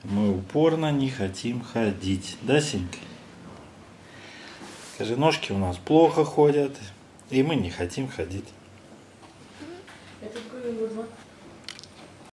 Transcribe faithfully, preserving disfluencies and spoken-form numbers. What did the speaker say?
Мы упорно не хотим ходить. Да, Сенька? Скажи, ножки у нас плохо ходят, и мы не хотим ходить. Это какой год?